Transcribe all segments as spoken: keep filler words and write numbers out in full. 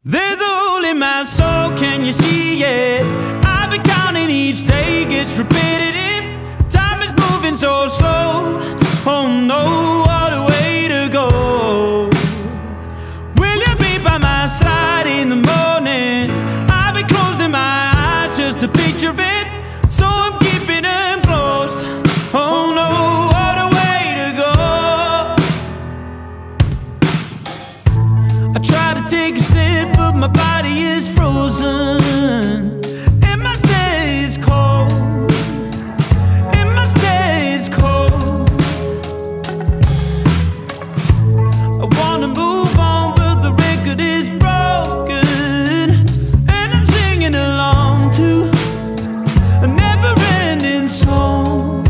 There's a hole in my soul, can you see it? I've been counting each day, gets repetitive. Time is moving so slow. Oh no, what a way to go. Will you be by my side in the morning? I've been closing my eyes just to picture it, so I'm keeping them closed. Oh no, what a way to go. I try to take a step, but my body is frozen, and my stay is cold, and my stay is cold. I wanna move on, but the record is broken, and I'm singing along to a never-ending song.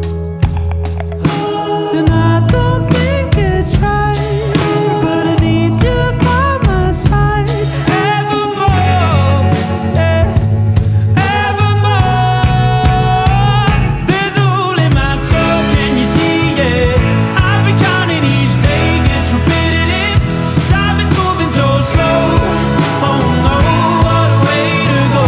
And I don't think it's right, but I need you by my side. Evermore, eh, evermore. There's a hole in my soul, can you see it? I've been counting each day, gets repetitive. Time is moving so slow. Oh no, what a way to go.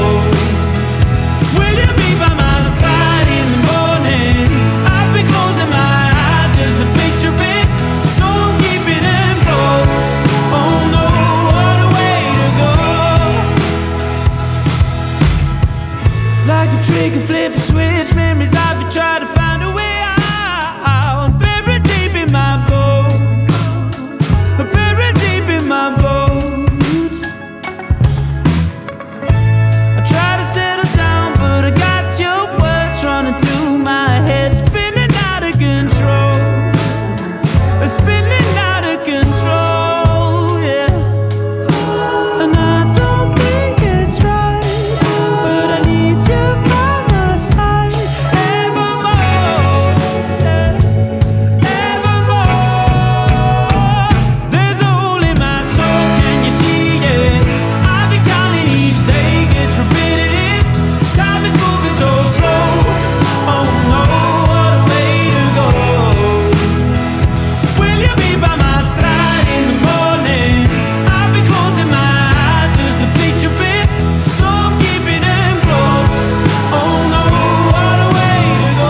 Will you be by my side in the morning? I've been closing my eyes just to picture it, so I'm keeping them closed. Oh no, what a way to go. Like a trigger, flip a switch, memories I've been trying to find a way out. Buried deep in my bones, buried deep in my bones. I try to settle down, but I got your words running through my head, spinning out of control, spinning out of control, yeah. And I don't think it's right, but I need you by my side. Evermore, yeah, evermore. There's a hole in my soul, can you see it? I've been counting each day, gets repetitive. Time is moving so slow. Oh no, what a way to go. Will you be by my side in the morning? I've been closing my eyes just to picture it, so I'm keeping them closed. Oh no, what a way to go.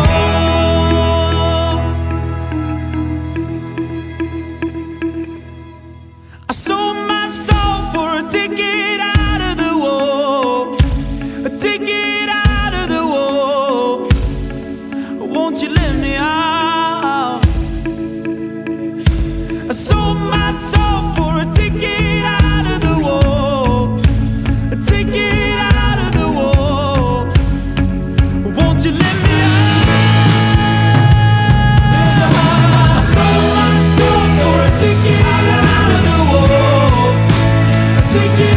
I sold my soul for a ticket out of the wall, a ticket out of the wall. Won't you let me out? I sold my soul for a ticket out of the wall, a ticket out of the wall. Won't you let me out? I sold my soul for a ticket out of the wall, a ticket